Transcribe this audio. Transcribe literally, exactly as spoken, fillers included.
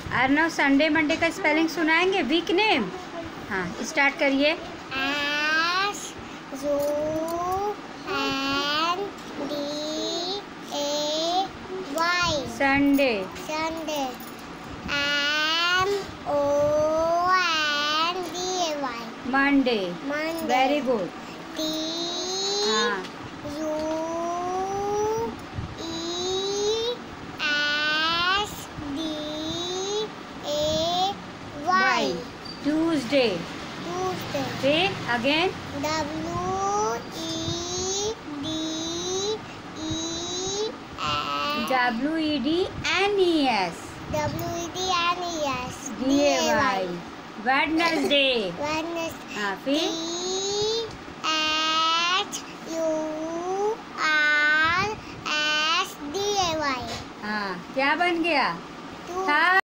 Arnav Sunday Monday का spelling सुनाएंगे, week name. हाँ, स्टार्ट करिए। S U N D A Y Sunday. Sunday. M O N D A Y Monday. Monday. Very good. T हाँ, U E S D A Y Tuesday. Tuesday. फिर again W E D E S W E D N E S W E D N E S D A Y. Wednesday. Wednesday. हाँ, फिर H U R S D A Y. हाँ, क्या बन गया? To था